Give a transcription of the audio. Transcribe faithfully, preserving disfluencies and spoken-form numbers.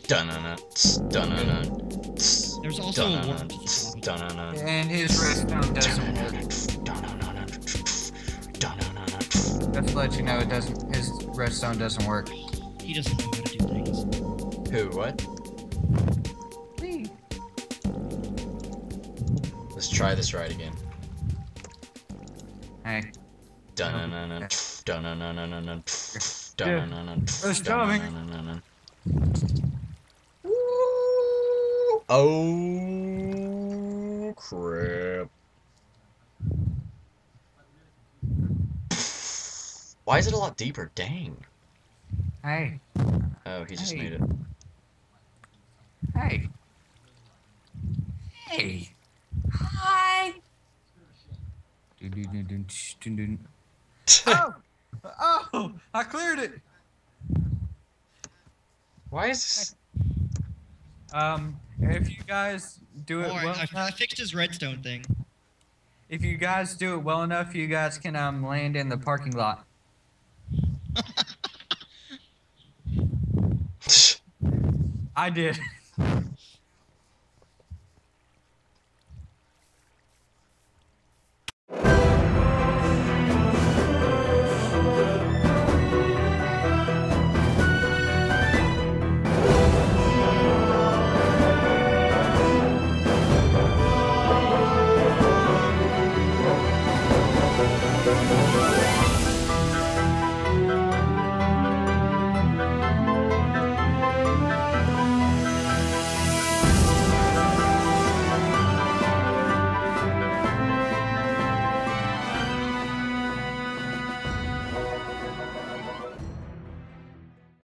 Dun-na-na, dun-na-na, There's also a warp. dun-na-na, And his redstone doesn't work. dun-na-na, dun-na-na. Just to let you know, it doesn't. His redstone doesn't work. He doesn't know how to do things. Who, what? Me. Let's try this right again. Hey. Dun-na-na-na, dun-na-na-na-na, It's coming. dun-na-na-na, oh crap. Why is it a lot deeper? Dang. Hey. Oh, he just Hey. made it. Hey. Hey. Hi. Oh. Oh. I cleared it. Why is this? Um. If you guys do it Oh, well I, I enough, fixed his redstone thing. if you guys do it well enough, you guys can um land in the parking lot. I did. Thank you.